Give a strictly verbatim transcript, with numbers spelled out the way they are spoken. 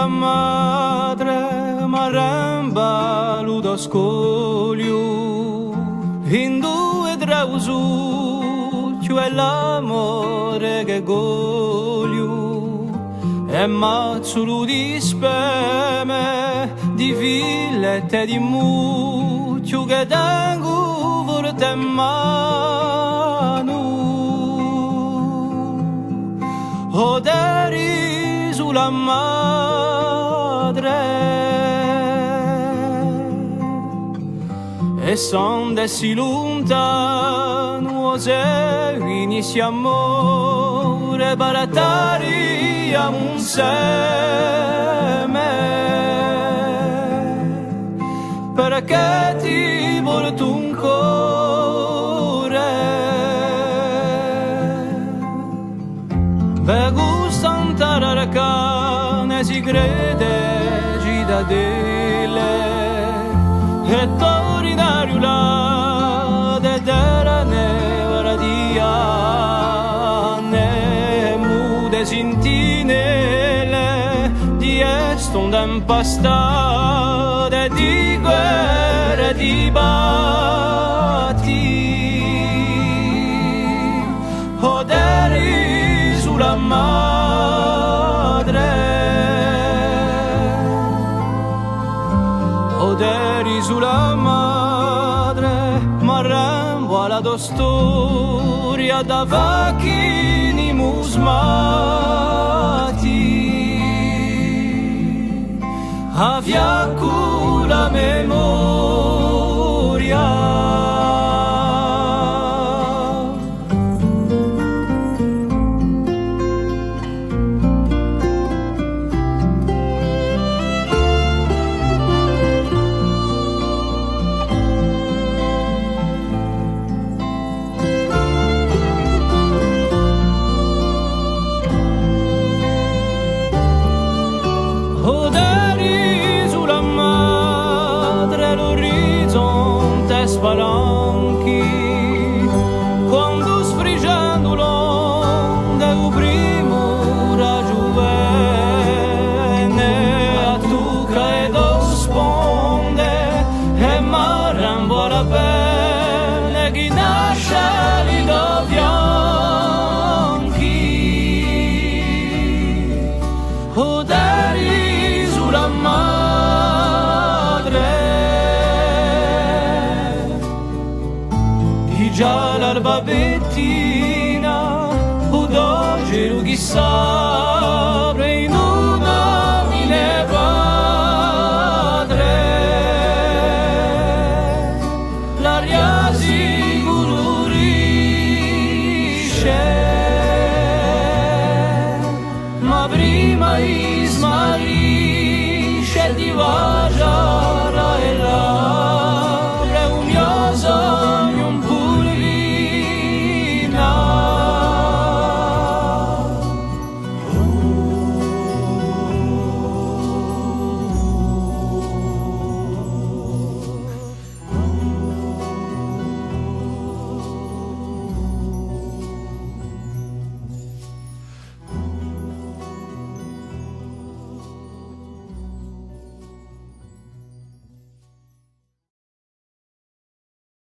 sulla madre maramba ludo scoglio in due drausu cioè l'amore che goglio e mazzolo di speme di villette di mucchio che tengo forte in mano o deri sulla madre e son dessi lontano se finisce amore baratari a un seme perché ti porto un cuore per gustare arcane si crede cittadelle e torinario là de terra nevera di anne mude sintinele di estonda impastate di guerre di batti oderi sulla madre oderi sulla madre marrambo alla tua storia da vacchini musmati a fianco la memoria. Oderi sulla madre l'orizzonte spalanchi quando sfrigiando l'onda il primo ragione a tuca ed osponde e marrambo alla pelle chi nasce li do bianchi oderi sulla madre di già l'alba bettina o d'oggi chissà